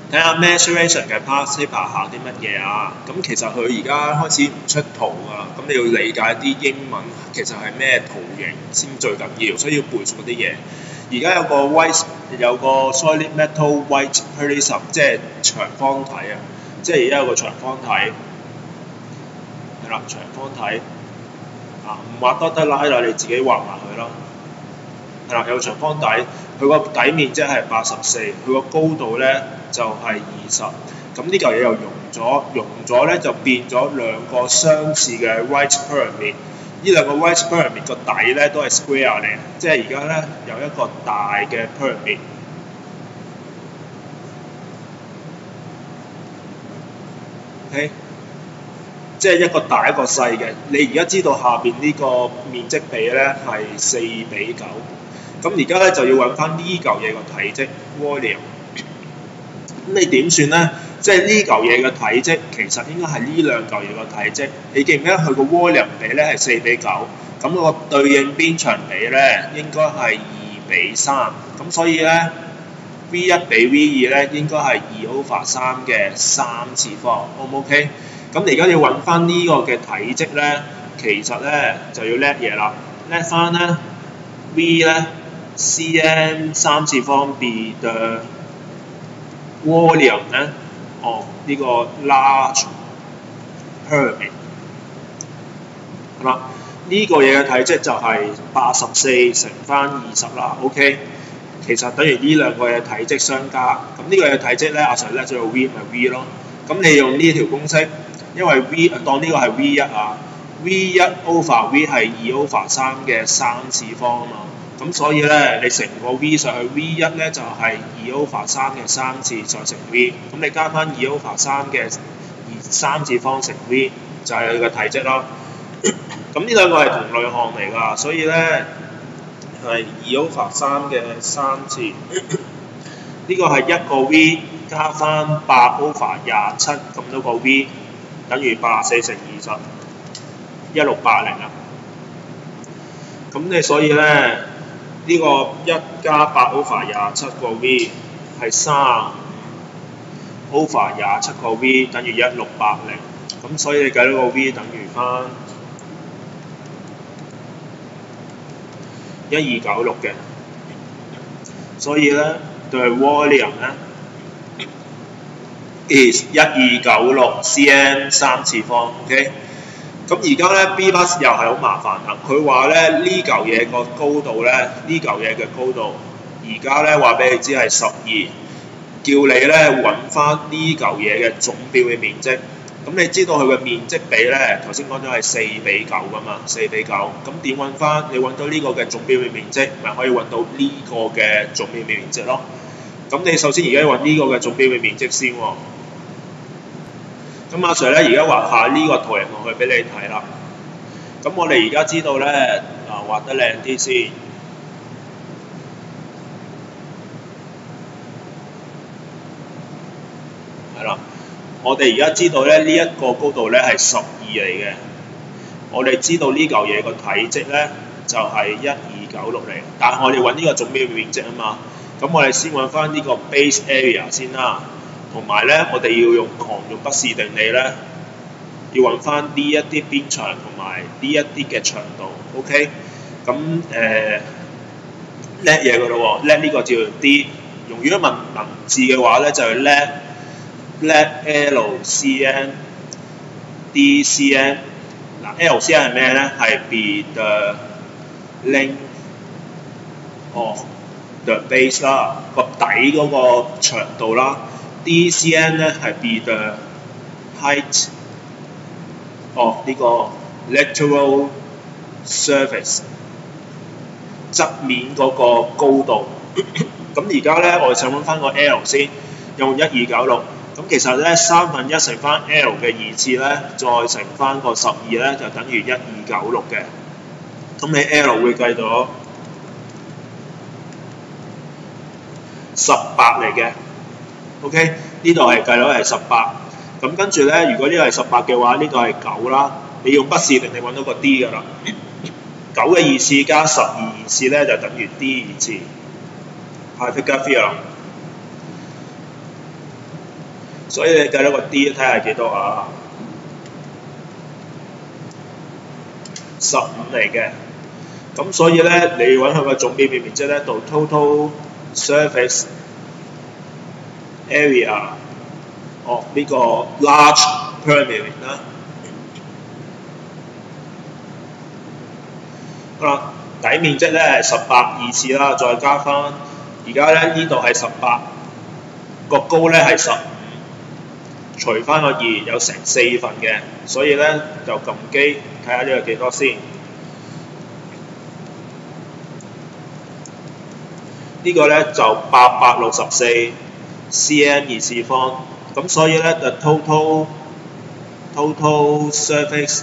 睇下 Measuration 嘅 past paper 考啲乜嘢啊？咁其實佢而家開始唔出圖啊，咁你要理解啲英文其實係咩圖形先最緊要，所以要背熟嗰啲嘢。而家有個 solid metal white prism， 即係長方體啊，即係而家有個長方體，係啦，長方體啊，唔畫多得啦，你自己畫埋佢啦。係啦，有長方體，佢個底面積係84，佢個高度咧就係20。咁呢嚿嘢又溶咗咧就變咗兩個相似嘅 white pyramid。呢兩個 white pyramid 個底咧都係 square 嚟，即係而家咧有一個大嘅 pyramid。OK， 即係一個大一個細嘅。你而家知道下邊呢個面積比咧係4:9。咁而家咧就要揾翻呢嚿嘢個體積 volume。咁你點算咧？即係呢嚿嘢嘅體積其實應該係呢兩嚿嘢個體積。你記唔記得佢個 volume 比咧係4:9？咁個對應邊長比咧應該係2:3。咁所以咧 V1 比 V2 咧應該係2/3嘅3次方。O 唔 OK？咁你而家要揾翻呢個嘅體積咧，其實咧就要叻嘢啦。叻翻咧 V 咧。cm 3次方 be the volume 咧of 呢個 large pyramid。好啦，呢個嘢嘅體積就係84乘翻20啦。OK， 其實等於呢兩個嘢體積相加。咁呢個嘢體積咧，阿 Sir 叻咗個 V 咪 V 咯。咁你用呢條公式，因為 V 當呢個係 V1啊 ，V1/V 係2/3嘅3次方啊嘛。咁所以咧，你乘個 V 上去 V1 咧就係2/3嘅3次再乘 V， 咁你加翻2/3嘅3次方乘 V 就係佢嘅體積咯。咁呢兩個係同類項嚟㗎，所以咧係2/3嘅3次。呢個係一個 V 加翻8/27咁多個 V， 等於84乘20， 1680啊。咁你所以咧。呢個1加8/27個 V 係3/27個 V 等於1680，咁所以你計到個 V 等於翻1296嘅，所以咧對 volume 咧 is 1296 cm 3次方 ，OK。咁而家咧 B+ 又係好麻煩啦，佢話咧呢嚿嘢個高度咧，呢嚿嘢嘅高度，而家咧話俾你知係12，叫你咧揾翻呢嚿嘢嘅總表嘅面積。咁你知道佢嘅面積比咧，頭先講咗係4:9噶嘛，4:9。咁點揾翻？你揾到呢個嘅總表嘅面積，咪可以揾到呢個嘅總表嘅面積咯。咁你首先而家要揾呢個嘅總表嘅面積先喎。咁阿 Sir 咧而家畫下呢個圖形落去俾你睇啦。咁我哋而家知道咧，畫得靚啲先。係啦，我哋而家知道咧呢一個高度咧係12嚟嘅。我哋知道呢嚿嘢個體積咧就係1296嚟，但係我哋揾呢個總表面積啊嘛。咁我哋先揾翻呢個 base area 先啦。同埋咧，我哋要用狂用不試定理咧，要揾翻呢一啲邊長同埋呢一啲嘅長度 ，OK？ 咁叻嘢㗎咯喎，叻呢個叫 D。用如果文字嘅話咧，就係叻 LCM DCM。嗱 ，LCM 係咩咧？係 be the length of the base 啦，個底嗰個長度啦。DCM 咧係 be the height of 呢個 lateral surface 側面嗰個高度。咁而家咧，我哋想揾翻個 L 先，用1296。咁其實咧1/3乘翻 L 嘅2次咧，再乘翻個12咧，就等於1296嘅。咁你 L 會計到18嚟嘅。OK， 呢度係計到係18。咁跟住咧，如果呢個係18嘅話，呢個係9啦。你用不試定你揾到個 D 㗎啦。9嘅2次加12二次咧，就等於 D 2次。Pythagorean。 所以你計到個 D 睇下係幾多啊？15嚟嘅。咁所以咧，你揾佢個總表面面積咧，到 total surface area of 呢個 large permeable 啦。好啦，底面積咧係18二次啦，再加翻而家咧呢度係18，個高咧係15，除翻個2有成4份嘅，所以咧就撳機睇下呢個幾多先。呢個咧就864 cm 二次方，咁所以咧 the total surface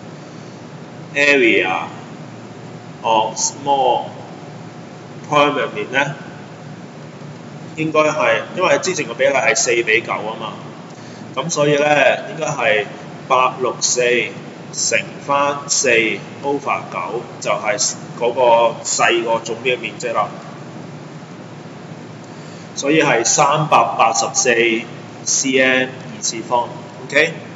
area of small permeable 咧應該係因為之前個比例係4:9啊嘛，咁所以咧應該係864乘翻4 over 9就係嗰個細個總表面積啦。所以係384 cm 二次方 ，OK。